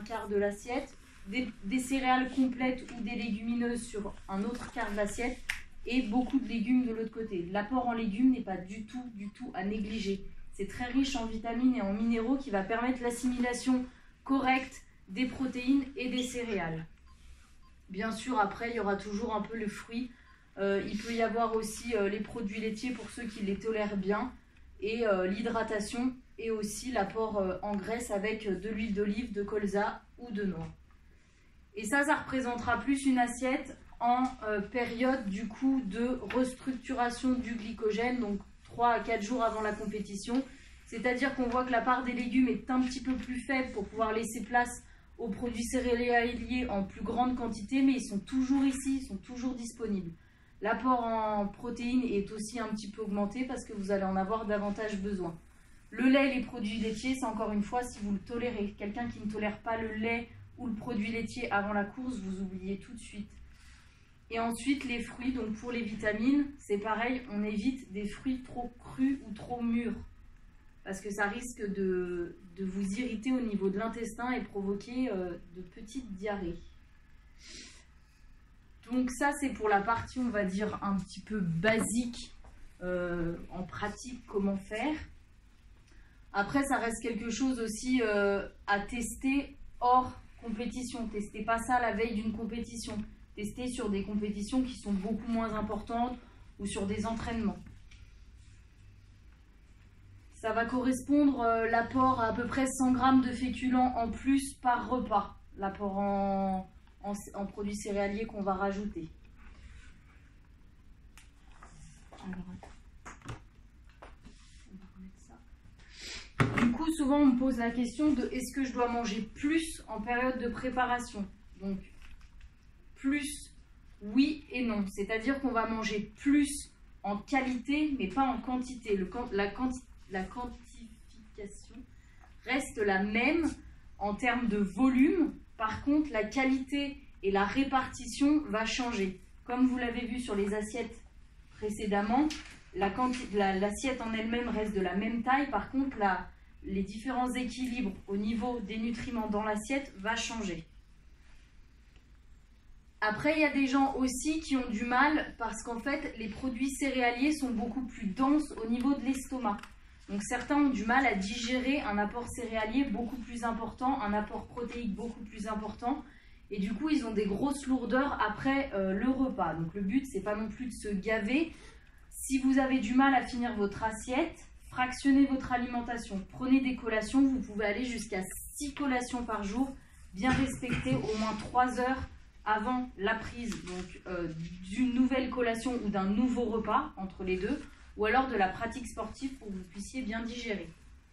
quart de l'assiette, des céréales complètes ou des légumineuses sur un autre quart de l'assiette et beaucoup de légumes de l'autre côté. L'apport en légumes n'est pas du tout à négliger. C'est très riche en vitamines et en minéraux qui va permettre l'assimilation correcte des protéines et des céréales. Bien sûr, après, il y aura toujours un peu le fruit. Il peut y avoir aussi les produits laitiers pour ceux qui les tolèrent bien et l'hydratation et aussi l'apport en graisse avec de l'huile d'olive, de colza ou de noix. Et ça représentera plus une assiette en période du coup de restructuration du glycogène, donc 3 à 4 jours avant la compétition. C'est-à-dire qu'on voit que la part des légumes est un petit peu plus faible pour pouvoir laisser place aux produits céréaliers en plus grande quantité, mais ils sont toujours ici, ils sont toujours disponibles. L'apport en protéines est aussi un petit peu augmenté parce que vous allez en avoir davantage besoin. Le lait et les produits laitiers, c'est encore une fois si vous le tolérez. Quelqu'un qui ne tolère pas le lait ou le produit laitier avant la course, vous oubliez tout de suite. Et ensuite, les fruits, donc pour les vitamines, c'est pareil, on évite des fruits trop crus ou trop mûrs. Parce que ça risque de vous irriter au niveau de l'intestin et provoquer de petites diarrhées. Donc ça, c'est pour la partie, on va dire, un petit peu basique, en pratique, comment faire. Après, ça reste quelque chose aussi à tester hors compétition. Testez pas ça la veille d'une compétition. Testez sur des compétitions qui sont beaucoup moins importantes ou sur des entraînements. Ça va correspondre l'apport à peu près 100 g de féculents en plus par repas. L'apport en produits céréaliers qu'on va rajouter. Alors, du coup, souvent on me pose la question de est-ce que je dois manger plus en période de préparation? Donc, plus, oui et non. C'est-à-dire qu'on va manger plus en qualité, mais pas en quantité. La quantification reste la même en termes de volume. Par contre, la qualité et la répartition va changer. Comme vous l'avez vu sur les assiettes précédemment, l'assiette en elle-même reste de la même taille. Par contre, les différents équilibres au niveau des nutriments dans l'assiette va changer. Après, il y a des gens aussi qui ont du mal parce qu'en fait, les produits céréaliers sont beaucoup plus denses au niveau de l'estomac. Donc certains ont du mal à digérer un apport céréalier beaucoup plus important, un apport protéique beaucoup plus important. Et du coup, ils ont des grosses lourdeurs après le repas. Donc le but, c'est pas non plus de se gaver. Si vous avez du mal à finir votre assiette, fractionnez votre alimentation. Prenez des collations, vous pouvez aller jusqu'à 6 collations par jour, bien respecter au moins 3 heures avant la prise d'une nouvelle collation ou d'un nouveau repas entre les deux, ou alors de la pratique sportive pour que vous puissiez bien digérer.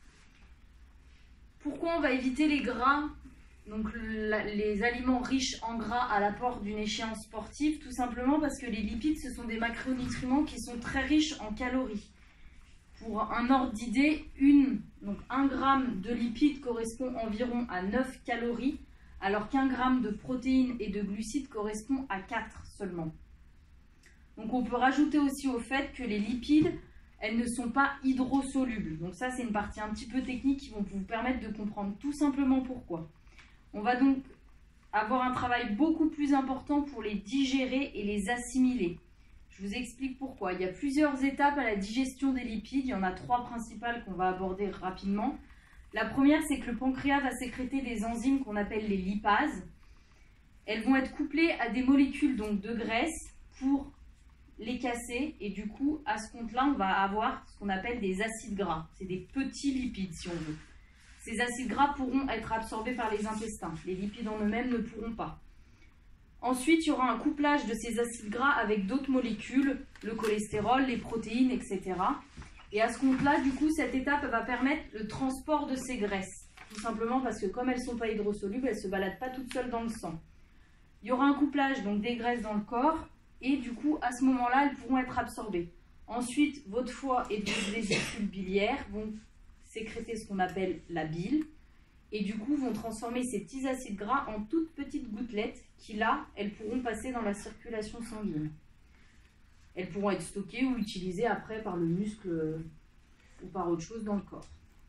Pourquoi on va éviter les gras, donc les aliments riches en gras à l'apport d'une échéance sportive? Tout simplement parce que les lipides, ce sont des macronutriments qui sont très riches en calories. Pour un ordre d'idée, 1 gramme de lipides correspond environ à 9 calories, alors qu'1 gramme de protéines et de glucides correspond à 4 seulement. Donc on peut rajouter aussi au fait que les lipides, elles ne sont pas hydrosolubles. Donc ça, c'est une partie un petit peu technique qui vont vous permettre de comprendre tout simplement pourquoi. On va donc avoir un travail beaucoup plus important pour les digérer et les assimiler. Je vous explique pourquoi. Il y a plusieurs étapes à la digestion des lipides. Il y en a 3 principales qu'on va aborder rapidement. La première, c'est que le pancréas va sécréter des enzymes qu'on appelle les lipases. Elles vont être couplées à des molécules donc, de graisse pour les casser. Et du coup, à ce compte-là, on va avoir ce qu'on appelle des acides gras. C'est des petits lipides, si on veut. Ces acides gras pourront être absorbés par les intestins. Les lipides en eux-mêmes ne pourront pas. Ensuite, il y aura un couplage de ces acides gras avec d'autres molécules, le cholestérol, les protéines, etc. Et à ce compte-là, du coup, cette étape va permettre le transport de ces graisses. Tout simplement parce que comme elles ne sont pas hydrosolubles, elles ne se baladent pas toutes seules dans le sang. Il y aura un couplage donc des graisses dans le corps et du coup, à ce moment-là, elles pourront être absorbées. Ensuite, votre foie et vos vésicules biliaires vont sécréter ce qu'on appelle la bile et du coup, vont transformer ces petits acides gras en toutes petites gouttelettes qui, là, elles pourront passer dans la circulation sanguine. Elles pourront être stockées ou utilisées après par le muscle ou par autre chose dans le corps.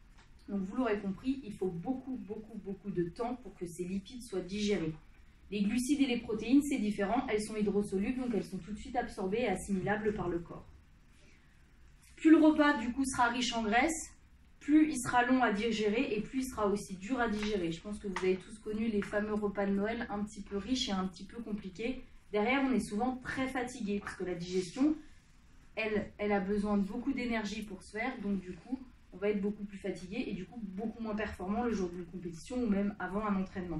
Donc vous l'aurez compris, il faut beaucoup de temps pour que ces lipides soient digérés. Les glucides et les protéines, c'est différent, elles sont hydrosolubles, donc elles sont tout de suite absorbées et assimilables par le corps. Plus le repas du coup sera riche en graisse, plus il sera long à digérer et plus il sera aussi dur à digérer. Je pense que vous avez tous connu les fameux repas de Noël un petit peu riches et un petit peu compliqués. Derrière, on est souvent très fatigué parce que la digestion, elle a besoin de beaucoup d'énergie pour se faire, donc du coup, on va être beaucoup plus fatigué et du coup beaucoup moins performant le jour d'une compétition ou même avant un entraînement.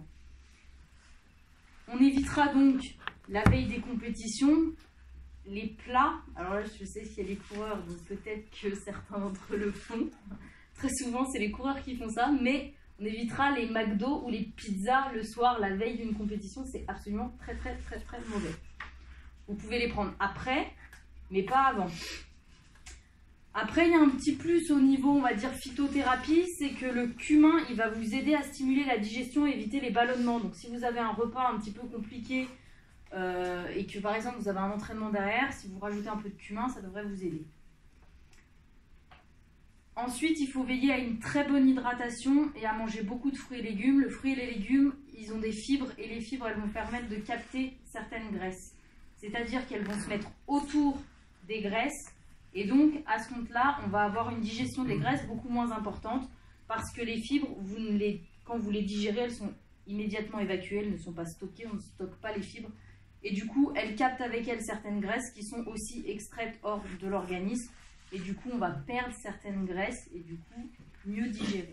On évitera donc la veille des compétitions les plats. Alors là, je sais qu'il y a les coureurs, donc peut-être que certains d'entre eux le font. Très souvent, c'est les coureurs qui font ça, mais on évitera les McDo ou les pizzas le soir, la veille d'une compétition. C'est absolument très mauvais. Vous pouvez les prendre après, mais pas avant. Après, il y a un petit plus au niveau, on va dire, phytothérapie, c'est que le cumin, il va vous aider à stimuler la digestion et éviter les ballonnements. Donc si vous avez un repas un petit peu compliqué et que par exemple vous avez un entraînement derrière, si vous rajoutez un peu de cumin, ça devrait vous aider. Ensuite, il faut veiller à une très bonne hydratation et à manger beaucoup de fruits et légumes. Le fruit et les légumes, ils ont des fibres et les fibres, elles vont permettre de capter certaines graisses. C'est-à-dire qu'elles vont se mettre autour des graisses. Et donc, à ce compte-là, on va avoir une digestion des graisses beaucoup moins importante parce que les fibres, quand vous les digérez, elles sont immédiatement évacuées, elles ne sont pas stockées, on ne stocke pas les fibres. Et du coup, elles captent avec elles certaines graisses qui sont aussi extraites hors de l'organisme. Et du coup, on va perdre certaines graisses et du coup, mieux digérer.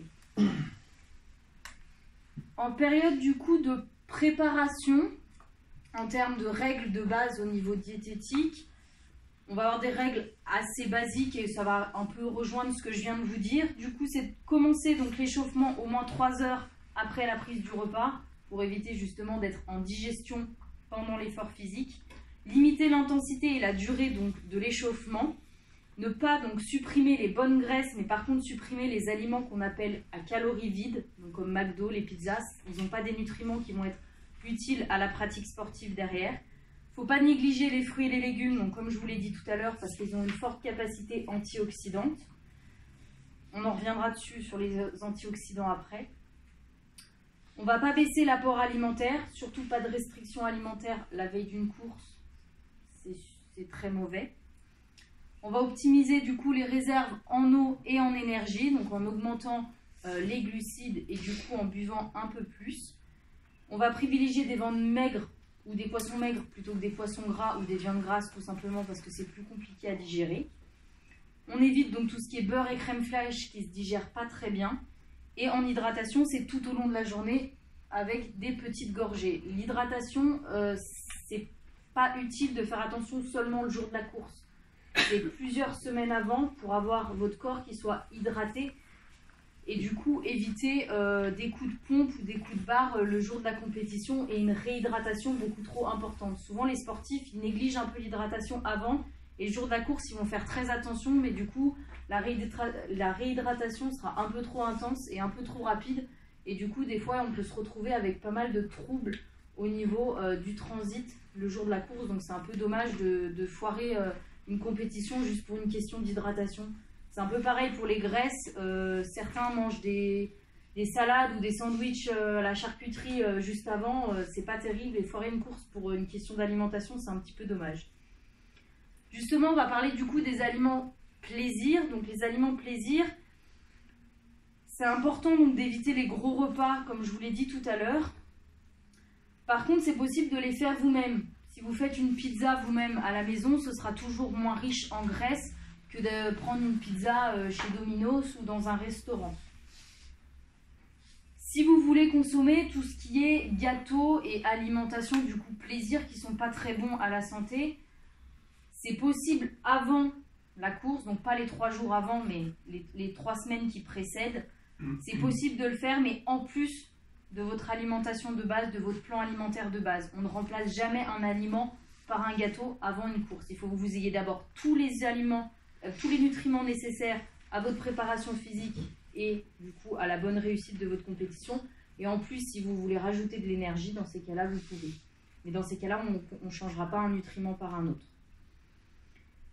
En période du coup de préparation, en termes de règles de base au niveau diététique, on va avoir des règles assez basiques et ça va un peu rejoindre ce que je viens de vous dire. Du coup, c'est de commencer donc l'échauffement au moins 3 heures après la prise du repas pour éviter justement d'être en digestion pendant l'effort physique. Limiter l'intensité et la durée donc de l'échauffement. Ne pas donc supprimer les bonnes graisses, mais par contre supprimer les aliments qu'on appelle à calories vides, donc comme McDo, les pizzas. Ils n'ont pas des nutriments qui vont être utiles à la pratique sportive derrière. Il ne faut pas négliger les fruits et les légumes, donc comme je vous l'ai dit tout à l'heure, parce qu'ils ont une forte capacité antioxydante. On en reviendra dessus sur les antioxydants après. On ne va pas baisser l'apport alimentaire, surtout pas de restriction alimentaire la veille d'une course, c'est très mauvais. On va optimiser du coup les réserves en eau et en énergie, donc en augmentant les glucides et du coup en buvant un peu plus. On va privilégier des viandes maigres ou des poissons maigres plutôt que des poissons gras ou des viandes grasses tout simplement parce que c'est plus compliqué à digérer. On évite donc tout ce qui est beurre et crème fraîche qui ne se digère pas très bien. Et en hydratation, c'est tout au long de la journée avec des petites gorgées. L'hydratation, c'est pas utile de faire attention seulement le jour de la course. C'est plusieurs semaines avant pour avoir votre corps qui soit hydraté et du coup éviter des coups de pompe ou des coups de barre le jour de la compétition et une réhydratation beaucoup trop importante. Souvent les sportifs ils négligent un peu l'hydratation avant et le jour de la course ils vont faire très attention mais du coup la réhydratation sera un peu trop intense et un peu trop rapide et du coup des fois on peut se retrouver avec pas mal de troubles au niveau du transit le jour de la course, donc c'est un peu dommage de foirer une compétition juste pour une question d'hydratation. C'est un peu pareil pour les graisses, certains mangent des salades ou des sandwichs à la charcuterie juste avant, c'est pas terrible et foirer une course pour une question d'alimentation c'est un petit peu dommage. Justement on va parler du coup des aliments plaisir, donc les aliments plaisir, c'est important donc d'éviter les gros repas comme je vous l'ai dit tout à l'heure. Par contre c'est possible de les faire vous-même. Si vous faites une pizza vous-même à la maison, ce sera toujours moins riche en graisse que de prendre une pizza chez Domino's ou dans un restaurant. Si vous voulez consommer tout ce qui est gâteau et alimentation du coup plaisir qui ne sont pas très bons à la santé, c'est possible avant la course, donc pas les 3 jours avant, mais les 3 semaines qui précèdent. C'est possible de le faire, mais en plus de votre alimentation de base, de votre plan alimentaire de base. On ne remplace jamais un aliment par un gâteau avant une course. Il faut que vous ayez d'abord tous les aliments, tous les nutriments nécessaires à votre préparation physique et du coup à la bonne réussite de votre compétition. Et en plus, si vous voulez rajouter de l'énergie, dans ces cas-là, vous pouvez. Mais dans ces cas-là, on ne changera pas un nutriment par un autre.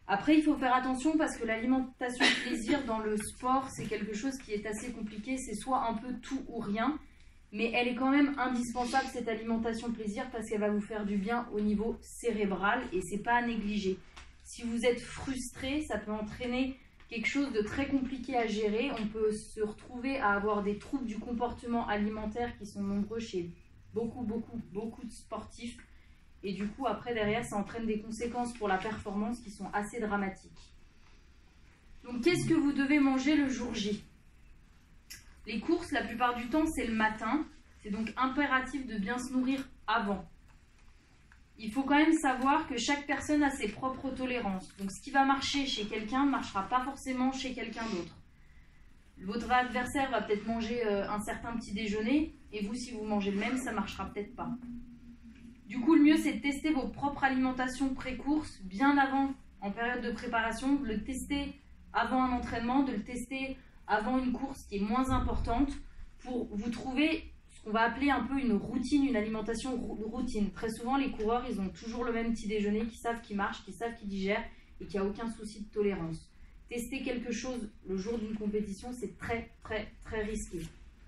Après, il faut faire attention parce que l'alimentation plaisir dans le sport, c'est quelque chose qui est assez compliqué. C'est soit un peu tout ou rien, mais elle est quand même indispensable, cette alimentation plaisir, parce qu'elle va vous faire du bien au niveau cérébral et c'est pas à négliger. Si vous êtes frustré, ça peut entraîner quelque chose de très compliqué à gérer. On peut se retrouver à avoir des troubles du comportement alimentaire qui sont nombreux chez beaucoup de sportifs. Et du coup, après, derrière, ça entraîne des conséquences pour la performance qui sont assez dramatiques. Donc, qu'est-ce que vous devez manger le jour J? Les courses, la plupart du temps, c'est le matin. C'est donc impératif de bien se nourrir avant. Il faut quand même savoir que chaque personne a ses propres tolérances. Donc, ce qui va marcher chez quelqu'un ne marchera pas forcément chez quelqu'un d'autre. Votre adversaire va peut-être manger un certain petit déjeuner, et vous, si vous mangez le même, ça ne marchera peut-être pas. Du coup, le mieux, c'est de tester vos propres alimentations pré-course, bien avant, en période de préparation, de le tester avant un entraînement, de le tester avant une course qui est moins importante, pour vous trouver ce qu'on va appeler un peu une routine, une alimentation routine. Très souvent, les coureurs, ils ont toujours le même petit déjeuner, qui savent qu'il marche, qui savent qu'il digère, et qu'il n'y a aucun souci de tolérance. Tester quelque chose le jour d'une compétition, c'est très risqué.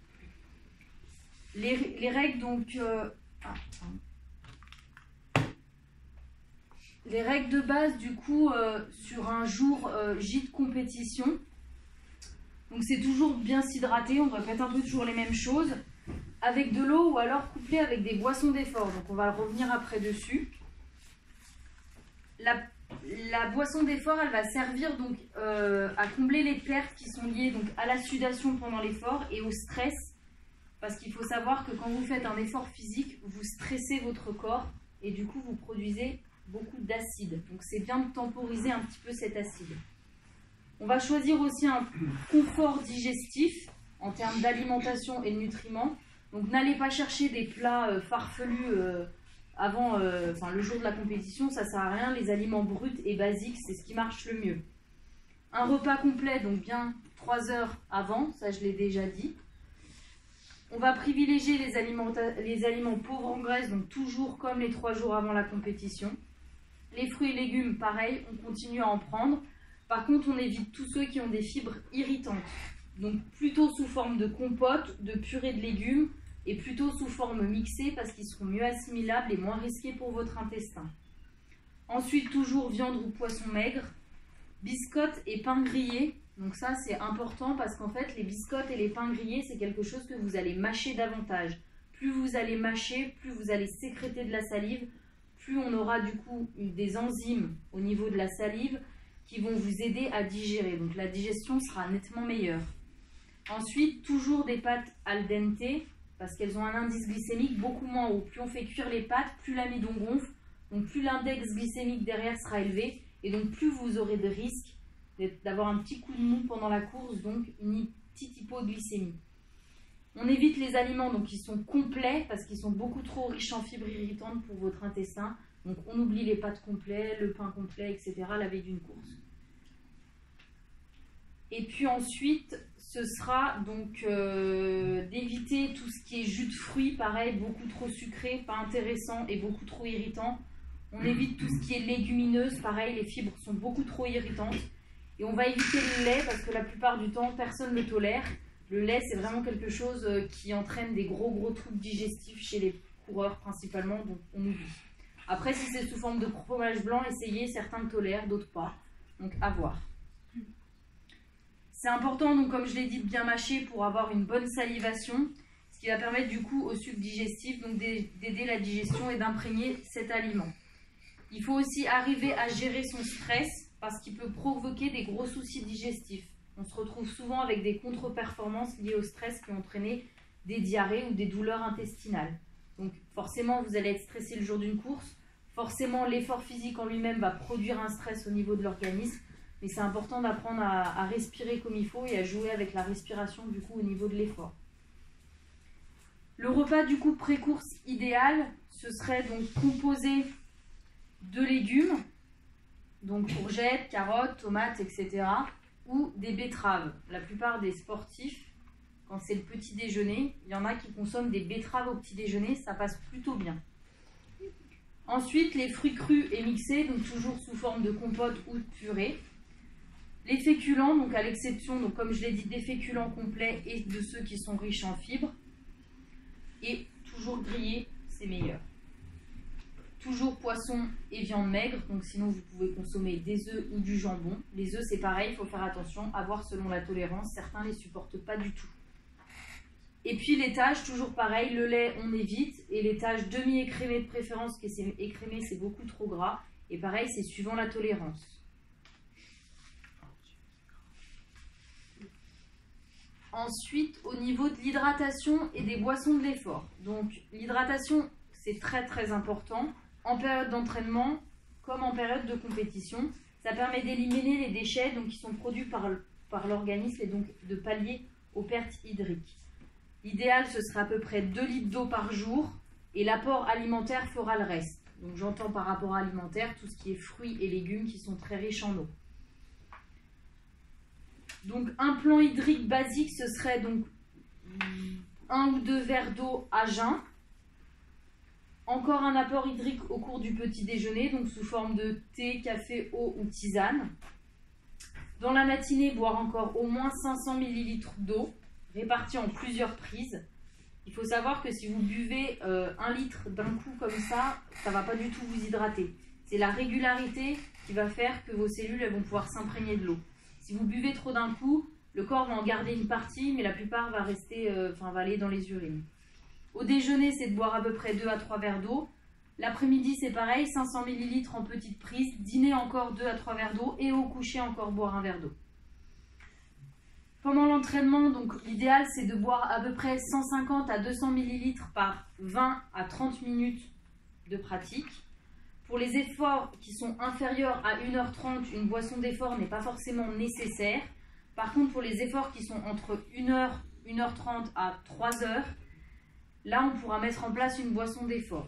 Les règles, donc... Les règles de base, du coup, sur un jour J de compétition. Donc, c'est toujours bien s'hydrater. On répète un peu toujours les mêmes choses. Avec de l'eau ou alors couplé avec des boissons d'effort. Donc, on va revenir après dessus. La boisson d'effort, elle va servir donc à combler les pertes qui sont liées donc, à la sudation pendant l'effort et au stress. Parce qu'il faut savoir que quand vous faites un effort physique, vous stressez votre corps et du coup, vous produisez beaucoup d'acide. Donc c'est bien de temporiser un petit peu cet acide. On va choisir aussi un confort digestif en termes d'alimentation et de nutriments. Donc n'allez pas chercher des plats farfelus avant, le jour de la compétition, ça sert à rien. Les aliments bruts et basiques, c'est ce qui marche le mieux. Un repas complet, donc bien 3 heures avant, ça je l'ai déjà dit. On va privilégier les aliments pauvres en graisse, donc toujours comme les 3 jours avant la compétition. Les fruits et légumes, pareil, on continue à en prendre. Par contre, on évite tous ceux qui ont des fibres irritantes. Donc plutôt sous forme de compote, de purée de légumes et plutôt sous forme mixée parce qu'ils seront mieux assimilables et moins risqués pour votre intestin. Ensuite, toujours viande ou poisson maigre, biscottes et pain grillé. Donc ça, c'est important parce qu'en fait, les biscottes et les pains grillés, c'est quelque chose que vous allez mâcher davantage. Plus vous allez mâcher, plus vous allez sécréter de la salive, plus on aura du coup des enzymes au niveau de la salive qui vont vous aider à digérer. Donc la digestion sera nettement meilleure. Ensuite, toujours des pâtes al dente parce qu'elles ont un indice glycémique beaucoup moins haut. Plus on fait cuire les pâtes, plus l'amidon gonfle, donc plus l'index glycémique derrière sera élevé et donc plus vous aurez de risques d'avoir un petit coup de mou pendant la course, donc une petite hypoglycémie. On évite les aliments donc, qui sont complets parce qu'ils sont beaucoup trop riches en fibres irritantes pour votre intestin. Donc on oublie les pâtes complets, le pain complet, etc. la veille d'une course. Et puis ensuite, ce sera donc d'éviter tout ce qui est jus de fruits, pareil, beaucoup trop sucré, pas intéressant et beaucoup trop irritant. On évite tout ce qui est légumineuse, pareil, les fibres sont beaucoup trop irritantes. Et on va éviter le lait parce que la plupart du temps, personne ne le tolère. Le lait, c'est vraiment quelque chose qui entraîne des gros troubles digestifs chez les coureurs principalement, donc on oublie. Après, si c'est sous forme de fromage blanc, essayez, certains le tolèrent, d'autres pas. Donc à voir. C'est important, donc comme je l'ai dit, de bien mâcher pour avoir une bonne salivation, ce qui va permettre du coup au sucre digestif donc d'aider la digestion et d'imprégner cet aliment. Il faut aussi arriver à gérer son stress parce qu'il peut provoquer des gros soucis digestifs. On se retrouve souvent avec des contre-performances liées au stress qui ont entraîné des diarrhées ou des douleurs intestinales. Donc forcément, vous allez être stressé le jour d'une course. Forcément, l'effort physique en lui-même va produire un stress au niveau de l'organisme. Mais c'est important d'apprendre à respirer comme il faut et à jouer avec la respiration du coup au niveau de l'effort. Le repas du coup pré-course idéal, ce serait donc composé de légumes, donc courgettes, carottes, tomates, etc. ou des betteraves. La plupart des sportifs, quand c'est le petit déjeuner, il y en a qui consomment des betteraves au petit déjeuner, ça passe plutôt bien. Ensuite, les fruits crus et mixés, donc toujours sous forme de compote ou de purée. Les féculents, donc à l'exception, donc comme je l'ai dit, des féculents complets et de ceux qui sont riches en fibres. Et toujours grillés, c'est meilleur. Toujours poisson et viande maigre, donc sinon vous pouvez consommer des œufs ou du jambon. Les œufs c'est pareil, il faut faire attention, à voir selon la tolérance, certains ne les supportent pas du tout. Et puis laitage, toujours pareil, le lait on évite, et laitage demi-écrémé de préférence, parce que écrémé c'est beaucoup trop gras, et pareil c'est suivant la tolérance. Ensuite, au niveau de l'hydratation et des boissons de l'effort. Donc, l'hydratation, c'est très très important. En période d'entraînement, comme en période de compétition, ça permet d'éliminer les déchets donc, qui sont produits par l'organisme et donc de pallier aux pertes hydriques. L'idéal, ce serait à peu près 2 litres d'eau par jour et l'apport alimentaire fera le reste. Donc, j'entends par rapport alimentaire tout ce qui est fruits et légumes qui sont très riches en eau. Donc un plan hydrique basique, ce serait donc 1 ou 2 verres d'eau à jeun. Encore un apport hydrique au cours du petit déjeuner, donc sous forme de thé, café, eau ou tisane. Dans la matinée, boire encore au moins 500 ml d'eau, répartie en plusieurs prises. Il faut savoir que si vous buvez 1 litre d'un coup comme ça, ça ne va pas du tout vous hydrater. C'est la régularité qui va faire que vos cellules elles vont pouvoir s'imprégner de l'eau. Si vous buvez trop d'un coup, le corps va en garder une partie, mais la plupart va aller dans les urines. Au déjeuner, c'est de boire à peu près 2 à 3 verres d'eau. L'après-midi, c'est pareil, 500 ml en petite prise. Dîner, encore 2 à 3 verres d'eau. Et au coucher, encore boire 1 verre d'eau. Pendant l'entraînement, donc l'idéal, c'est de boire à peu près 150 à 200 ml par 20 à 30 minutes de pratique. Pour les efforts qui sont inférieurs à 1h30, une boisson d'effort n'est pas forcément nécessaire. Par contre, pour les efforts qui sont entre 1h, 1h30 à 3h, là, on pourra mettre en place une boisson d'effort.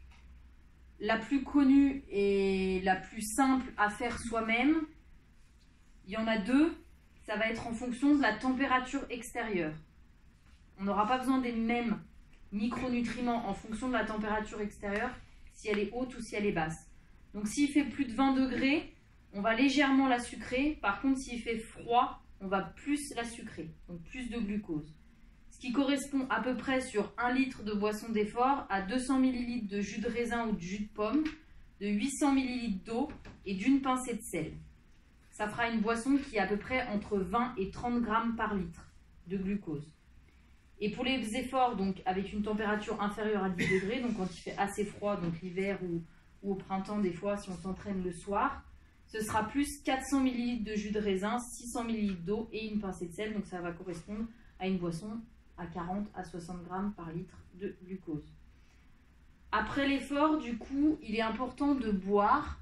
La plus connue et la plus simple à faire soi-même, il y en a 2. Ça va être en fonction de la température extérieure. On n'aura pas besoin des mêmes micronutriments en fonction de la température extérieure, si elle est haute ou si elle est basse. Donc s'il fait plus de 20 degrés, on va légèrement la sucrer. Par contre, s'il fait froid, on va plus la sucrer, donc plus de glucose. Ce qui correspond à peu près sur 1 litre de boisson d'effort à 200 ml de jus de raisin ou de jus de pomme, de 800 ml d'eau et d'une pincée de sel. Ça fera une boisson qui est à peu près entre 20 et 30 grammes par litre de glucose. Et pour les efforts, donc avec une température inférieure à 10 degrés, donc quand il fait assez froid, donc l'hiver ou au printemps des fois, si on s'entraîne le soir, ce sera plus 400 ml de jus de raisin, 600 ml d'eau et une pincée de sel. Donc ça va correspondre à une boisson à 40 à 60 grammes par litre de glucose. Après l'effort, du coup, il est important de boire,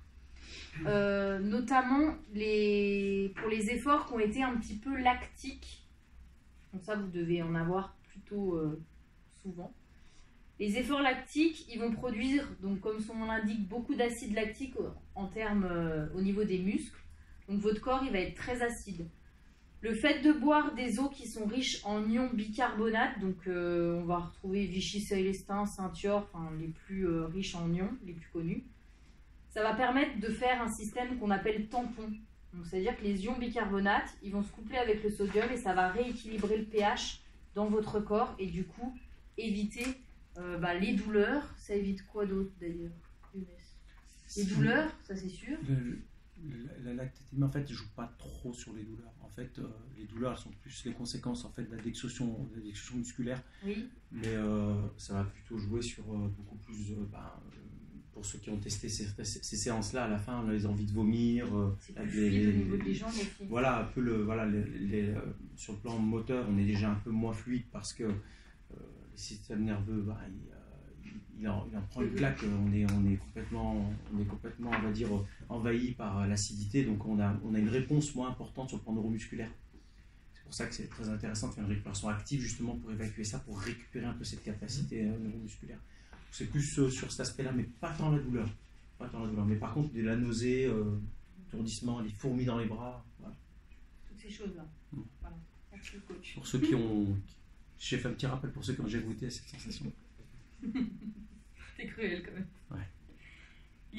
notamment pour les efforts qui ont été un petit peu lactiques. Donc ça, vous devez en avoir plutôt souvent. Les efforts lactiques, ils vont produire, donc comme son nom l'indique, beaucoup d'acide lactique au niveau des muscles. Donc votre corps, il va être très acide. Le fait de boire des eaux qui sont riches en ions bicarbonate, donc on va retrouver Vichy, Célestin, Saint-Thior, les plus riches en ions, les plus connus, ça va permettre de faire un système qu'on appelle tampon. Donc c'est-à-dire que les ions bicarbonate, ils vont se coupler avec le sodium et ça va rééquilibrer le pH dans votre corps et du coup éviter les douleurs. Ça évite quoi d'autre d'ailleurs? Les douleurs, ça c'est sûr. La lactatémie en fait ne joue pas trop sur les douleurs. En fait, les douleurs sont plus les conséquences en fait de la dextrusion musculaire. Oui. Mais ça va plutôt jouer sur beaucoup plus. Pour ceux qui ont testé ces séances-là, à la fin, on a les envies de vomir. C'est plus fluide au niveau des jambes aussi. Voilà, un peu sur le plan moteur, on est déjà un peu moins fluide parce que le système nerveux, il en prend une claque. On est complètement, on va dire, envahi par l'acidité. Donc on a une réponse moins importante sur le plan neuromusculaire. C'est pour ça que c'est très intéressant de faire une récupération active justement pour évacuer ça, pour récupérer un peu cette capacité neuromusculaire. C'est plus sur cet aspect-là, mais pas tant la douleur. Mais par contre, de la nausée, étourdissement, les fourmis dans les bras. Voilà. Toutes ces choses-là. Voilà. Merci, coach. Pour ceux qui ont... J'ai fait un petit rappel pour ceux qui ont déjà goûté à cette sensation. C'est cruel quand même. Ouais.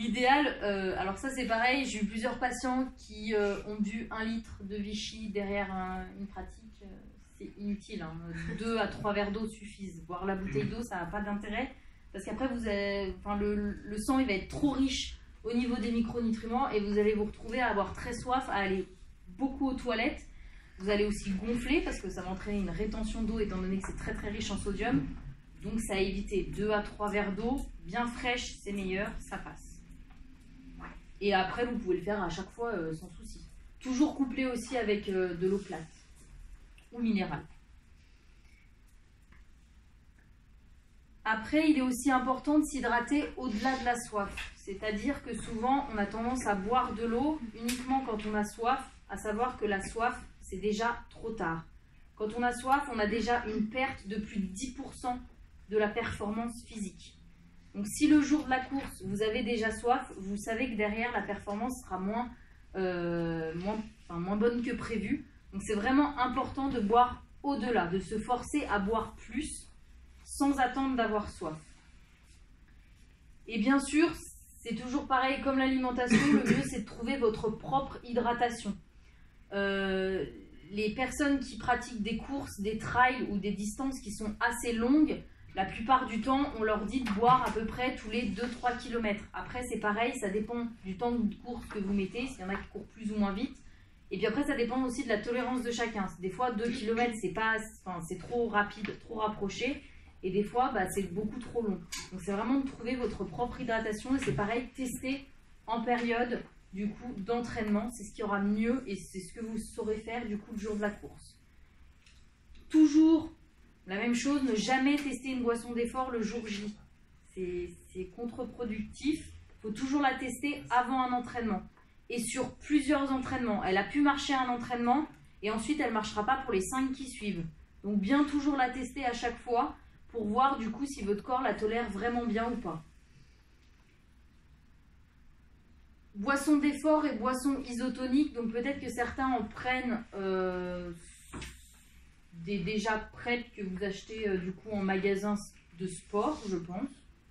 L'idéal, alors ça c'est pareil, j'ai eu plusieurs patients qui ont bu 1 litre de Vichy derrière une pratique, c'est inutile, hein. 2 à 3 verres d'eau suffisent, boire la bouteille d'eau ça n'a pas d'intérêt, parce qu'après le sang il va être trop riche au niveau des micronutriments et vous allez vous retrouver à avoir très soif, à aller beaucoup aux toilettes, vous allez aussi gonfler parce que ça va entraîner une rétention d'eau étant donné que c'est très très riche en sodium, donc ça a évité 2 à 3 verres d'eau, bien fraîche c'est meilleur, ça passe. Et après, vous pouvez le faire à chaque fois sans souci. Toujours couplé aussi avec de l'eau plate ou minérale. Après, il est aussi important de s'hydrater au-delà de la soif. C'est-à-dire que souvent, on a tendance à boire de l'eau uniquement quand on a soif, à savoir que la soif, c'est déjà trop tard. Quand on a soif, on a déjà une perte de plus de 10% de la performance physique. Donc si le jour de la course, vous avez déjà soif, vous savez que derrière, la performance sera moins bonne que prévu. Donc c'est vraiment important de boire au-delà, de se forcer à boire plus sans attendre d'avoir soif. Et bien sûr, c'est toujours pareil comme l'alimentation, le mieux c'est de trouver votre propre hydratation. Les personnes qui pratiquent des courses, des trails ou des distances qui sont assez longues, la plupart du temps, on leur dit de boire à peu près tous les 2-3 km. Après, c'est pareil, ça dépend du temps de course que vous mettez, s'il y en a qui courent plus ou moins vite. Et puis après, ça dépend aussi de la tolérance de chacun. Des fois, 2 km, c'est trop rapide, trop rapproché. Et des fois, c'est beaucoup trop long. Donc, c'est vraiment de trouver votre propre hydratation. Et c'est pareil, tester en période du coup d'entraînement. C'est ce qui aura mieux et c'est ce que vous saurez faire du coup le jour de la course. Toujours la même chose, ne jamais tester une boisson d'effort le jour J. C'est contre-productif. Il faut toujours la tester avant un entraînement. Et sur plusieurs entraînements. Elle a pu marcher à un entraînement et ensuite elle ne marchera pas pour les 5 qui suivent. Donc bien toujours la tester à chaque fois pour voir du coup si votre corps la tolère vraiment bien ou pas. Boisson d'effort et boisson isotonique. Donc peut-être que certains en prennent des déjà prêtes que vous achetez du coup en magasin de sport, je pense.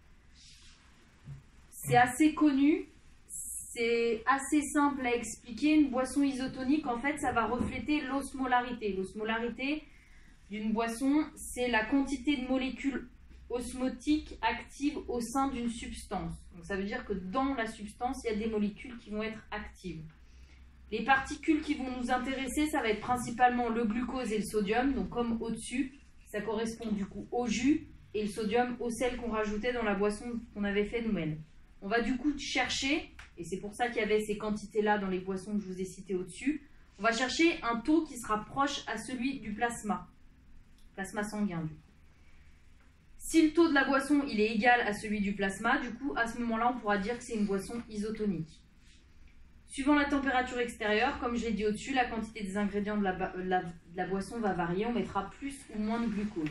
C'est assez connu, c'est assez simple à expliquer. Une boisson isotonique, en fait, ça va refléter l'osmolarité. L'osmolarité d'une boisson, c'est la quantité de molécules osmotiques actives au sein d'une substance. Donc ça veut dire que dans la substance, il y a des molécules qui vont être actives. Les particules qui vont nous intéresser, ça va être principalement le glucose et le sodium. Donc comme au-dessus, ça correspond du coup au jus et le sodium au sel qu'on rajoutait dans la boisson qu'on avait fait nous-mêmes. On va du coup chercher, et c'est pour ça qu'il y avait ces quantités-là dans les boissons que je vous ai citées au-dessus, on va chercher un taux qui sera proche à celui du plasma sanguin. Du coup. Si le taux de la boisson il est égal à celui du plasma, du coup à ce moment-là on pourra dire que c'est une boisson isotonique. Suivant la température extérieure, comme je l'ai dit au-dessus, la quantité des ingrédients de la boisson va varier. On mettra plus ou moins de glucose.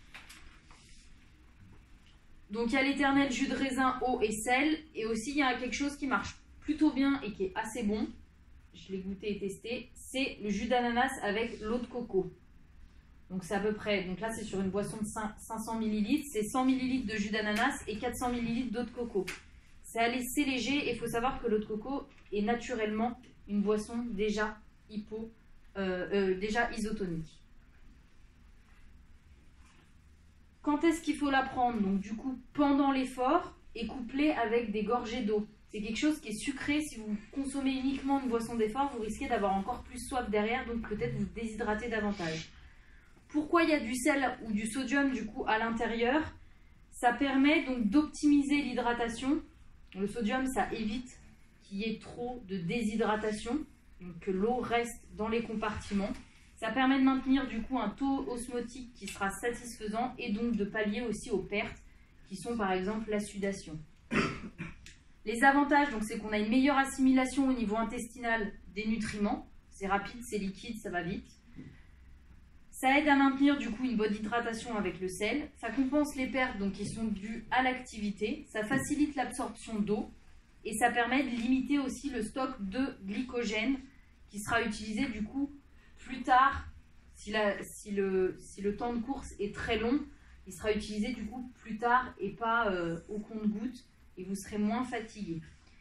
Donc il y a l'éternel jus de raisin, eau et sel. Et aussi il y a quelque chose qui marche plutôt bien et qui est assez bon. Je l'ai goûté et testé. C'est le jus d'ananas avec l'eau de coco. Donc c'est à peu près, donc là c'est sur une boisson de 500 ml. C'est 100 ml de jus d'ananas et 400 ml d'eau de coco. C'est assez léger et il faut savoir que l'eau de coco est naturellement une boisson déjà isotonique. Quand est-ce qu'il faut la prendre? Donc du coup pendant l'effort et couplé avec des gorgées d'eau. C'est quelque chose qui est sucré. Si vous consommez uniquement une boisson d'effort, vous risquez d'avoir encore plus soif derrière, donc peut-être vous déshydrater davantage. Pourquoi il y a du sel ou du sodium du coup à l'intérieur? Ça permet donc d'optimiser l'hydratation. Le sodium, ça évite qu'il y ait trop de déshydratation, donc que l'eau reste dans les compartiments. Ça permet de maintenir du coup un taux osmotique qui sera satisfaisant et donc de pallier aussi aux pertes qui sont par exemple la sudation. Les avantages, donc, c'est qu'on a une meilleure assimilation au niveau intestinal des nutriments. C'est rapide, c'est liquide, ça va vite. Ça aide à maintenir du coup une bonne hydratation avec le sel. Ça compense les pertes donc, qui sont dues à l'activité. Ça facilite l'absorption d'eau. Et ça permet de limiter aussi le stock de glycogène qui sera utilisé du coup plus tard. Si le temps de course est très long, il sera utilisé du coup plus tard et pas au compte-gouttes. Et vous serez moins fatigué.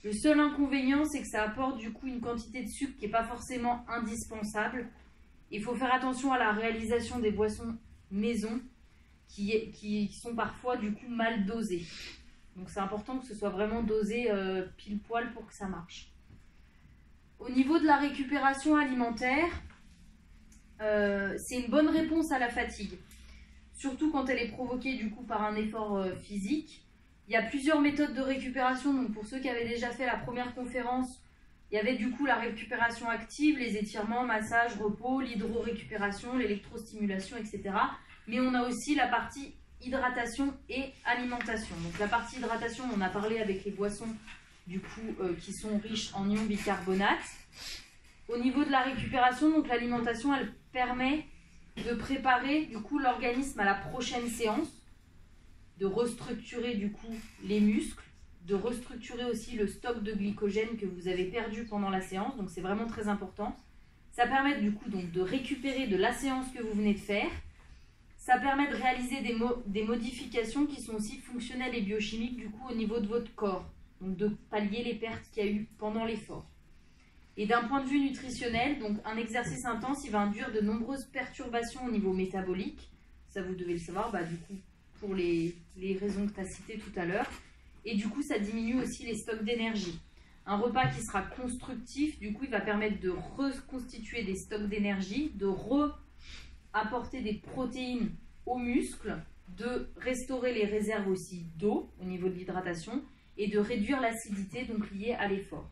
Le seul inconvénient, c'est que ça apporte du coup une quantité de sucre qui n'est pas forcément indispensable. Il faut faire attention à la réalisation des boissons maison qui sont parfois du coup mal dosées. Donc c'est important que ce soit vraiment dosé pile poil pour que ça marche. Au niveau de la récupération alimentaire, c'est une bonne réponse à la fatigue. Surtout quand elle est provoquée du coup par un effort physique. Il y a plusieurs méthodes de récupération. Donc pour ceux qui avaient déjà fait la première conférence, il y avait du coup la récupération active, les étirements, massages, repos, l'hydro-récupération, l'électrostimulation, etc. Mais on a aussi la partie hydratation et alimentation. Donc la partie hydratation, on a parlé avec les boissons du coup qui sont riches en ions bicarbonate. Au niveau de la récupération, donc l'alimentation, elle permet de préparer du coup l'organisme à la prochaine séance, de restructurer du coup les muscles, de restructurer aussi le stock de glycogène que vous avez perdu pendant la séance. Donc c'est vraiment très important. Ça permet du coup donc de récupérer de la séance que vous venez de faire. Ça permet de réaliser des modifications qui sont aussi fonctionnelles et biochimiques du coup au niveau de votre corps. Donc de pallier les pertes qu'il y a eu pendant l'effort. Et d'un point de vue nutritionnel, donc un exercice intense, il va induire de nombreuses perturbations au niveau métabolique. Ça, vous devez le savoir, du coup, pour les raisons que tu as citées tout à l'heure. Et du coup, ça diminue aussi les stocks d'énergie. Un repas qui sera constructif, du coup, il va permettre de reconstituer des stocks d'énergie, de apporter des protéines aux muscles, de restaurer les réserves aussi d'eau au niveau de l'hydratation et de réduire l'acidité donc liée à l'effort.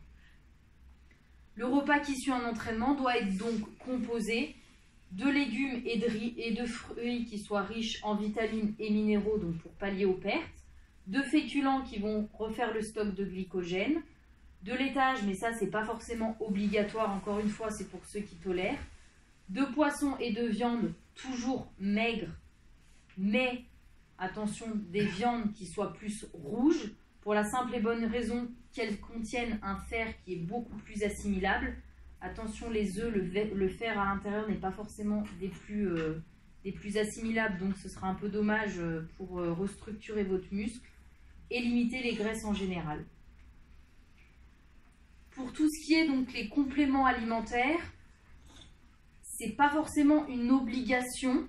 Le repas qui suit un entraînement doit être donc composé de légumes et de fruits qui soient riches en vitamines et minéraux donc pour pallier aux pertes, de féculents qui vont refaire le stock de glycogène, de laitage, mais ça c'est pas forcément obligatoire, encore une fois c'est pour ceux qui tolèrent, de poissons et de viande toujours maigres, mais attention, des viandes qui soient plus rouges, pour la simple et bonne raison qu'elles contiennent un fer qui est beaucoup plus assimilable. Attention, les œufs, le fer à l'intérieur n'est pas forcément des plus assimilables, donc ce sera un peu dommage pour restructurer votre muscle et limiter les graisses en général. Pour tout ce qui est donc les compléments alimentaires, c'est pas forcément une obligation.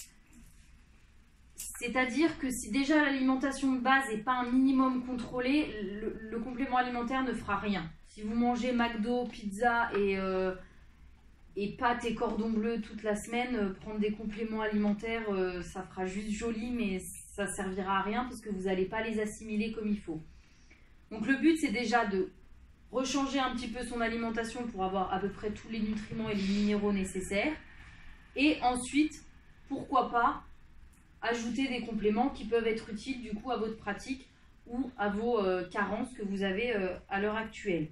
C'est-à-dire que si déjà l'alimentation de base n'est pas un minimum contrôlé, le complément alimentaire ne fera rien. Si vous mangez McDo, pizza et pâtes et cordon bleu toute la semaine, prendre des compléments alimentaires, ça fera juste joli, mais ça ne servira à rien parce que vous n'allez pas les assimiler comme il faut. Donc le but, c'est déjà de rechanger un petit peu son alimentation pour avoir à peu près tous les nutriments et les minéraux nécessaires. Et ensuite, pourquoi pas, ajouter des compléments qui peuvent être utiles du coup à votre pratique ou à vos carences que vous avez à l'heure actuelle.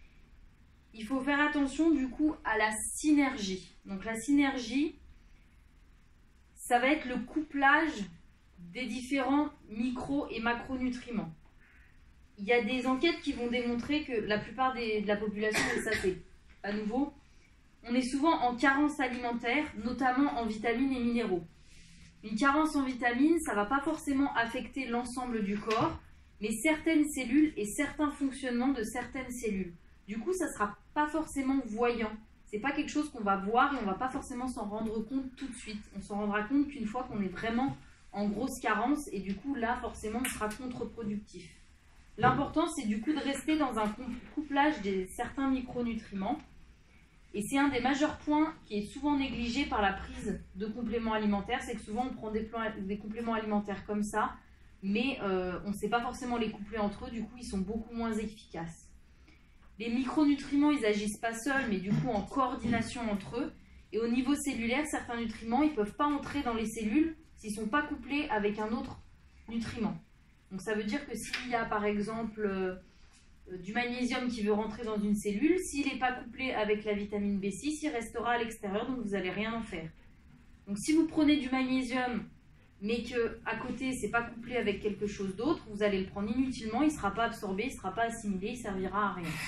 Il faut faire attention du coup à la synergie. Donc la synergie, ça va être le couplage des différents micro et macronutriments. Il y a des enquêtes qui vont démontrer que la plupart de la population, et ça c'est à nouveau, on est souvent en carence alimentaire, notamment en vitamines et minéraux. Une carence en vitamines, ça ne va pas forcément affecter l'ensemble du corps, mais certaines cellules et certains fonctionnements de certaines cellules. Du coup, ça ne sera pas forcément voyant. Ce n'est pas quelque chose qu'on va voir et on ne va pas forcément s'en rendre compte tout de suite. On s'en rendra compte qu'une fois qu'on est vraiment en grosse carence et du coup, là, forcément, on sera contre-productif. L'important, c'est du coup de rester dans un couplage de certains micronutriments. Et c'est un des majeurs points qui est souvent négligé par la prise de compléments alimentaires, c'est que souvent on prend des compléments alimentaires comme ça, mais on ne sait pas forcément les coupler entre eux, du coup ils sont beaucoup moins efficaces. Les micronutriments, ils agissent pas seuls, mais du coup en coordination entre eux. Et au niveau cellulaire, certains nutriments, ils ne peuvent pas entrer dans les cellules s'ils ne sont pas couplés avec un autre nutriment. Donc ça veut dire que s'il y a par exemple du magnésium qui veut rentrer dans une cellule, s'il n'est pas couplé avec la vitamine B6, il restera à l'extérieur, donc vous n'allez rien en faire. Donc si vous prenez du magnésium, mais qu'à côté, ce n'est pas couplé avec quelque chose d'autre, vous allez le prendre inutilement, il ne sera pas absorbé, il ne sera pas assimilé, il ne servira à rien.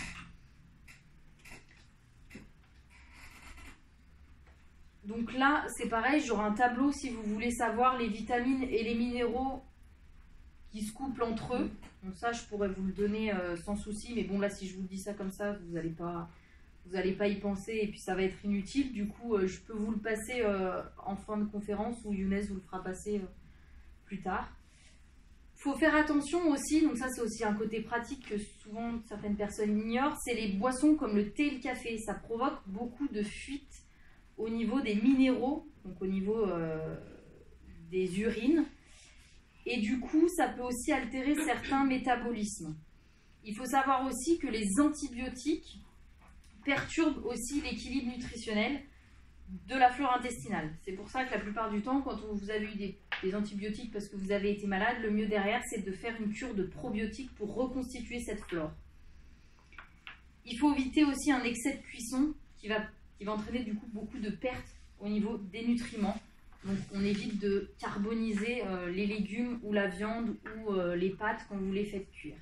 Donc là, c'est pareil, j'aurai un tableau si vous voulez savoir les vitamines et les minéraux qui se couplent entre eux. Donc ça, je pourrais vous le donner sans souci, mais bon, là, si je vous dis ça comme ça, vous n'allez pas y penser et puis ça va être inutile. Du coup, je peux vous le passer en fin de conférence ou Younes vous le fera passer plus tard. Il faut faire attention aussi, donc ça c'est aussi un côté pratique que souvent certaines personnes ignorent, c'est les boissons comme le thé et le café. Ça provoque beaucoup de fuites au niveau des minéraux, donc au niveau des urines. Et du coup, ça peut aussi altérer certains métabolismes. Il faut savoir aussi que les antibiotiques perturbent aussi l'équilibre nutritionnel de la flore intestinale. C'est pour ça que la plupart du temps, quand vous avez eu des antibiotiques parce que vous avez été malade, le mieux derrière, c'est de faire une cure de probiotiques pour reconstituer cette flore. Il faut éviter aussi un excès de cuisson qui va entraîner du coup beaucoup de pertes au niveau des nutriments. Donc on évite de carboniser les légumes ou la viande ou les pâtes quand vous les faites cuire.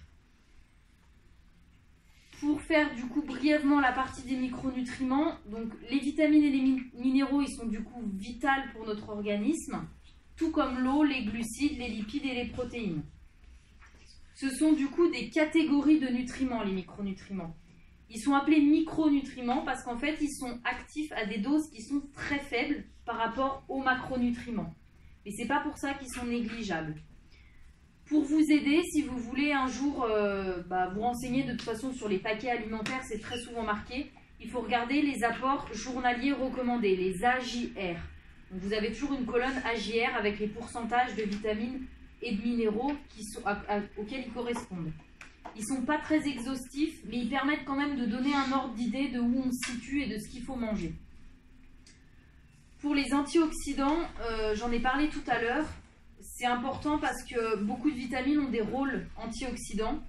Pour faire du coup brièvement la partie des micronutriments, donc les vitamines et les minéraux, ils sont du coup vitaux pour notre organisme, tout comme l'eau, les glucides, les lipides et les protéines. Ce sont du coup des catégories de nutriments, les micronutriments. Ils sont appelés micronutriments parce qu'en fait, ils sont actifs à des doses qui sont très faibles par rapport aux macronutriments. Mais c'est pas pour ça qu'ils sont négligeables. Pour vous aider, si vous voulez un jour vous renseigner de toute façon sur les paquets alimentaires, c'est très souvent marqué, il faut regarder les apports journaliers recommandés, les AJR. Donc vous avez toujours une colonne AJR avec les pourcentages de vitamines et de minéraux auxquels ils correspondent. Ils ne sont pas très exhaustifs, mais ils permettent quand même de donner un ordre d'idée de où on se situe et de ce qu'il faut manger. Pour les antioxydants, j'en ai parlé tout à l'heure. C'est important parce que beaucoup de vitamines ont des rôles antioxydants.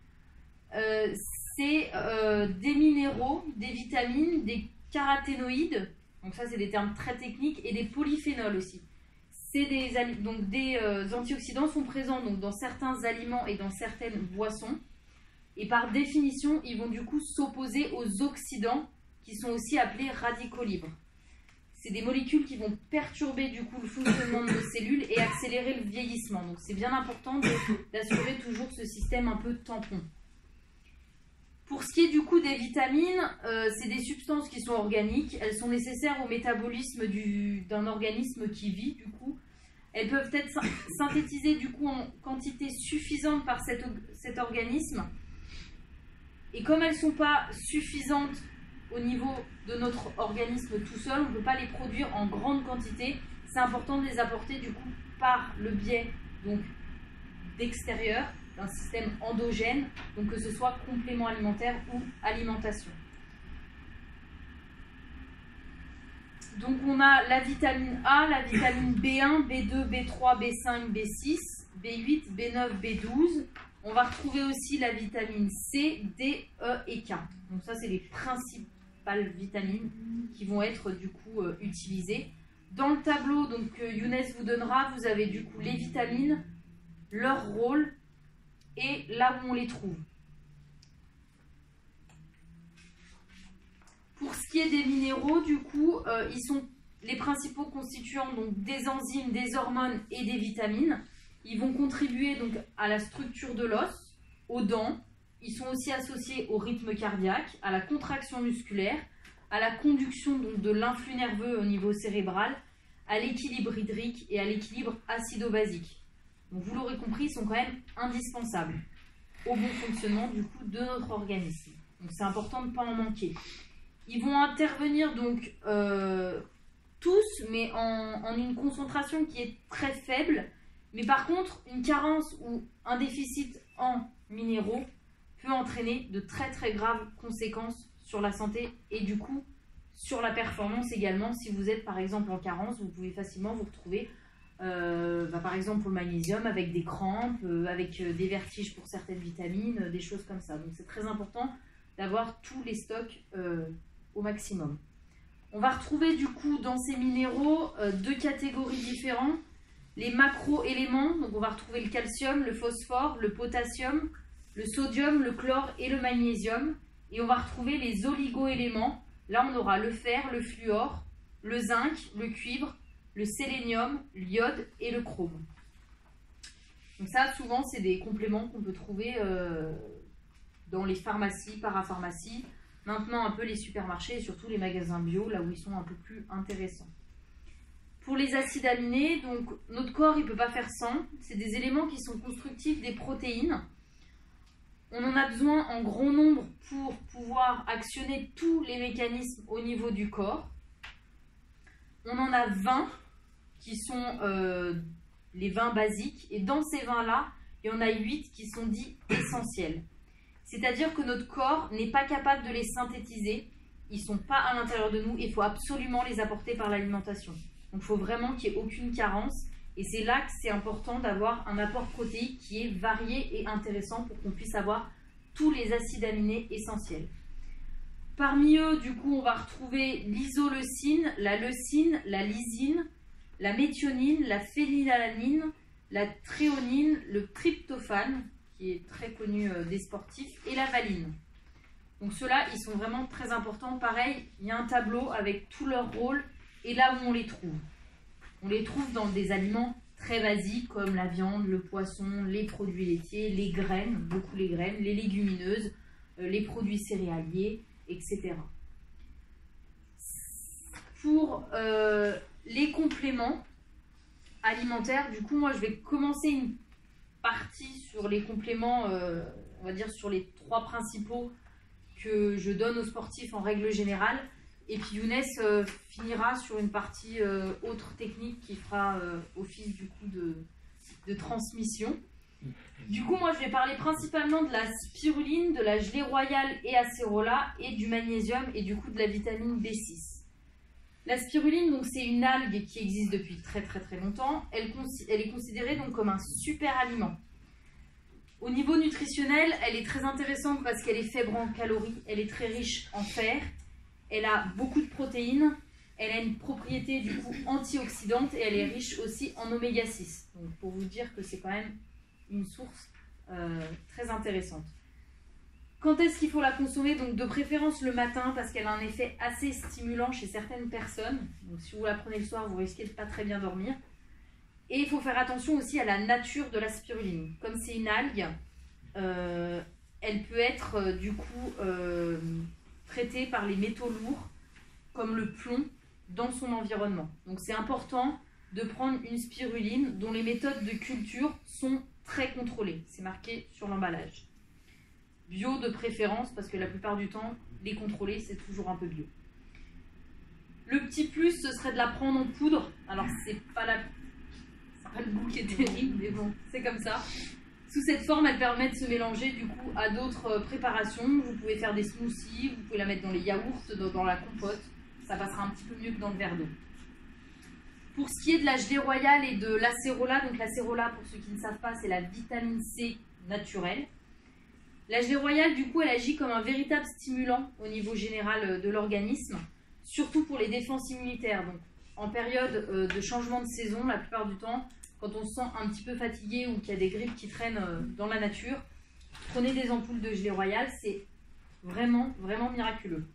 C'est des minéraux, des vitamines, des caroténoïdes, donc ça c'est des termes très techniques, et des polyphénols aussi. Des antioxydants sont présents donc, dans certains aliments et dans certaines boissons. Et par définition, ils vont du coup s'opposer aux oxydants qui sont aussi appelés radicaux libres. C'est des molécules qui vont perturber du coup le fonctionnement de nos cellules et accélérer le vieillissement. Donc c'est bien important d'assurer toujours ce système un peu tampon. Pour ce qui est du coup des vitamines, c'est des substances qui sont organiques. Elles sont nécessaires au métabolisme d'un organisme qui vit du coup. Elles peuvent être synthétisées du coup en quantité suffisante par cet organisme. Et comme elles ne sont pas suffisantes au niveau de notre organisme tout seul, on ne peut pas les produire en grande quantité. C'est important de les apporter du coup par le biais d'extérieur, d'un système endogène, donc que ce soit complément alimentaire ou alimentation. Donc on a la vitamine A, la vitamine B1, B2, B3, B5, B6, B8, B9, B12. On va retrouver aussi la vitamine C, D, E et K. Donc ça c'est les principales vitamines qui vont être du coup utilisées. Dans le tableau donc, que Younes vous donnera, vous avez du coup les vitamines, leur rôle et là où on les trouve. Pour ce qui est des minéraux, du coup, ils sont les principaux constituants donc, des enzymes, des hormones et des vitamines. Ils vont contribuer donc, à la structure de l'os, aux dents. Ils sont aussi associés au rythme cardiaque, à la contraction musculaire, à la conduction donc, de l'influx nerveux au niveau cérébral, à l'équilibre hydrique et à l'équilibre acido-basique. Donc vous l'aurez compris, ils sont quand même indispensables au bon fonctionnement du coup, de notre organisme. Donc c'est important de ne pas en manquer. Ils vont intervenir donc tous, mais en une concentration qui est très faible. Mais par contre, une carence ou un déficit en minéraux peut entraîner de très très graves conséquences sur la santé et du coup sur la performance également. Si vous êtes par exemple en carence, vous pouvez facilement vous retrouver par exemple au magnésium avec des crampes, avec des vertiges pour certaines vitamines, des choses comme ça. Donc c'est très important d'avoir tous les stocks au maximum. On va retrouver du coup dans ces minéraux deux catégories différentes. Les macro-éléments, donc on va retrouver le calcium, le phosphore, le potassium, le sodium, le chlore et le magnésium. Et on va retrouver les oligo-éléments. Là on aura le fer, le fluor, le zinc, le cuivre, le sélénium, l'iode et le chrome. Donc ça, souvent, c'est des compléments qu'on peut trouver dans les pharmacies, parapharmacies, maintenant un peu les supermarchés et surtout les magasins bio, là où ils sont un peu plus intéressants. Pour les acides aminés, donc notre corps il ne peut pas faire sans. C'est des éléments qui sont constructifs des protéines. On en a besoin en grand nombre pour pouvoir actionner tous les mécanismes au niveau du corps. On en a 20 qui sont les 20 basiques. Et dans ces 20-là, il y en a 8 qui sont dits essentiels. C'est-à-dire que notre corps n'est pas capable de les synthétiser. Ils ne sont pas à l'intérieur de nous. Il faut absolument les apporter par l'alimentation. Donc il faut vraiment qu'il n'y ait aucune carence. Et c'est là que c'est important d'avoir un apport protéique qui est varié et intéressant pour qu'on puisse avoir tous les acides aminés essentiels. Parmi eux, du coup, on va retrouver l'isoleucine, la leucine, la lysine, la méthionine, la phénylalanine, la thréonine, le tryptophane, qui est très connu des sportifs, et la valine. Donc ceux-là, ils sont vraiment très importants. Pareil, il y a un tableau avec tous leurs rôles et là où on les trouve. On les trouve dans des aliments très basiques comme la viande, le poisson, les produits laitiers, les graines, beaucoup les graines, les légumineuses, les produits céréaliers, etc. Pour les compléments alimentaires, du coup, moi, je vais commencer une partie sur les compléments, on va dire sur les 3 principaux que je donne aux sportifs en règle générale. Et puis Younes finira sur une partie autre technique qui fera office du coup de transmission. Du coup, moi, je vais parler principalement de la spiruline, de la gelée royale et acérola, et du magnésium et du coup de la vitamine B6. La spiruline, donc, c'est une algue qui existe depuis très longtemps. Elle est considérée donc comme un super aliment. Au niveau nutritionnel, elle est très intéressante parce qu'elle est faible en calories, elle est très riche en fer, elle a beaucoup de protéines, elle a une propriété du coup antioxydante et elle est riche aussi en oméga 6. Donc pour vous dire que c'est quand même une source très intéressante. Quand est-ce qu'il faut la consommer? Donc de préférence le matin parce qu'elle a un effet assez stimulant chez certaines personnes. Donc si vous la prenez le soir, vous risquez de pas très bien dormir. Et il faut faire attention aussi à la nature de la spiruline. Comme c'est une algue, elle peut être du coup traitée par les métaux lourds comme le plomb dans son environnement. Donc c'est important de prendre une spiruline dont les méthodes de culture sont très contrôlées. C'est marqué sur l'emballage. Bio de préférence parce que la plupart du temps, les contrôler c'est toujours un peu bio. Le petit plus, ce serait de la prendre en poudre. Alors c'est pas le goût qui est terrible, mais bon, c'est comme ça. Sous cette forme, elle permet de se mélanger du coup à d'autres préparations. Vous pouvez faire des smoothies, vous pouvez la mettre dans les yaourts, dans la compote. Ça passera un petit peu mieux que dans le verre d'eau. Pour ce qui est de la gelée royale et de l'acérola, donc l'acérola, pour ceux qui ne savent pas, c'est la vitamine C naturelle. La gelée royale, du coup, elle agit comme un véritable stimulant au niveau général de l'organisme, surtout pour les défenses immunitaires. Donc, en période de changement de saison, la plupart du temps, quand on se sent un petit peu fatigué ou qu'il y a des grippes qui traînent dans la nature, prenez des ampoules de gelée royale, c'est vraiment miraculeux.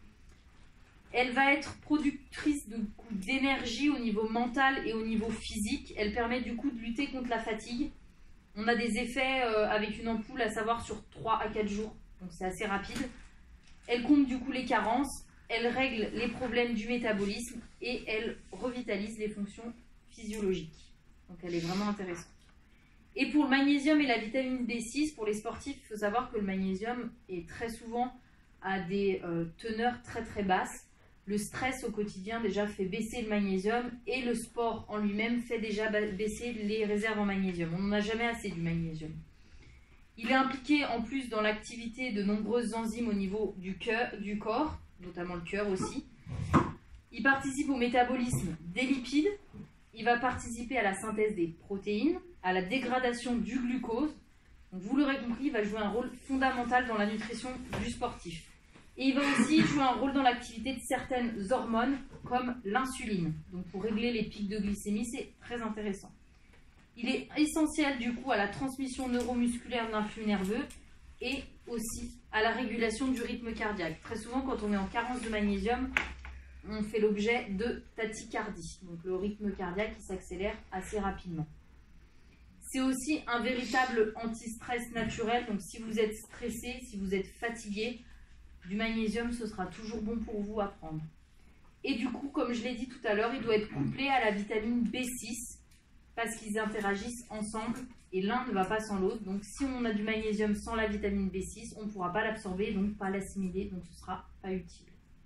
Elle va être productrice d'énergie au niveau mental et au niveau physique. Elle permet du coup de lutter contre la fatigue. On a des effets avec une ampoule, à savoir sur 3 à 4 jours, donc c'est assez rapide. Elle comble du coup les carences, elle règle les problèmes du métabolisme et elle revitalise les fonctions physiologiques. Donc elle est vraiment intéressante. Et pour le magnésium et la vitamine B6, pour les sportifs, il faut savoir que le magnésium est très souvent à des teneurs très basses. Le stress au quotidien déjà fait baisser le magnésium et le sport en lui-même fait déjà baisser les réserves en magnésium. On n'en a jamais assez du magnésium. Il est impliqué en plus dans l'activité de nombreuses enzymes au niveau du corps, notamment le cœur aussi. Il participe au métabolisme des lipides. Il va participer à la synthèse des protéines, à la dégradation du glucose. Donc vous l'aurez compris, il va jouer un rôle fondamental dans la nutrition du sportif. Et il va aussi jouer un rôle dans l'activité de certaines hormones comme l'insuline. Donc pour régler les pics de glycémie, c'est très intéressant. Il est essentiel du coup à la transmission neuromusculaire de l'influx nerveux et aussi à la régulation du rythme cardiaque. Très souvent quand on est en carence de magnésium, on fait l'objet de tachycardie. Donc le rythme cardiaque qui s'accélère assez rapidement. C'est aussi un véritable anti-stress naturel. Donc si vous êtes stressé, si vous êtes fatigué, du magnésium, ce sera toujours bon pour vous à prendre. Et du coup, comme je l'ai dit tout à l'heure, il doit être couplé à la vitamine B6 parce qu'ils interagissent ensemble et l'un ne va pas sans l'autre. Donc si on a du magnésium sans la vitamine B6, on ne pourra pas l'absorber, donc pas l'assimiler, donc ce ne sera pas utile.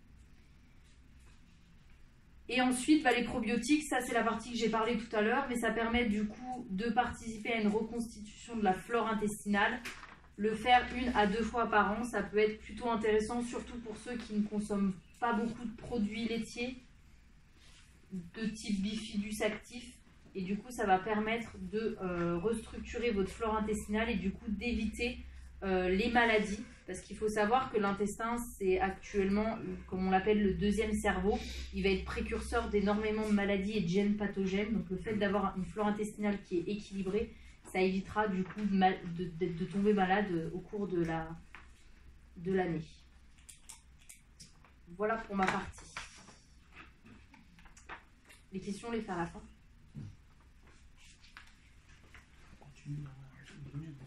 Et ensuite, les probiotiques, ça c'est la partie que j'ai parlé tout à l'heure, mais ça permet du coup de participer à une reconstitution de la flore intestinale. Le faire 1 à 2 fois par an, ça peut être plutôt intéressant, surtout pour ceux qui ne consomment pas beaucoup de produits laitiers de type bifidus actif. Et du coup, ça va permettre de restructurer votre flore intestinale et du coup d'éviter les maladies. Parce qu'il faut savoir que l'intestin, c'est actuellement, comme on l'appelle, le deuxième cerveau. Il va être précurseur d'énormément de maladies et de gènes pathogènes. Donc le fait d'avoir une flore intestinale qui est équilibrée, ça évitera du coup de tomber malade au cours de l'année. Voilà pour ma partie. Les questions, on les fait à la fin. Continue dans 1 minute.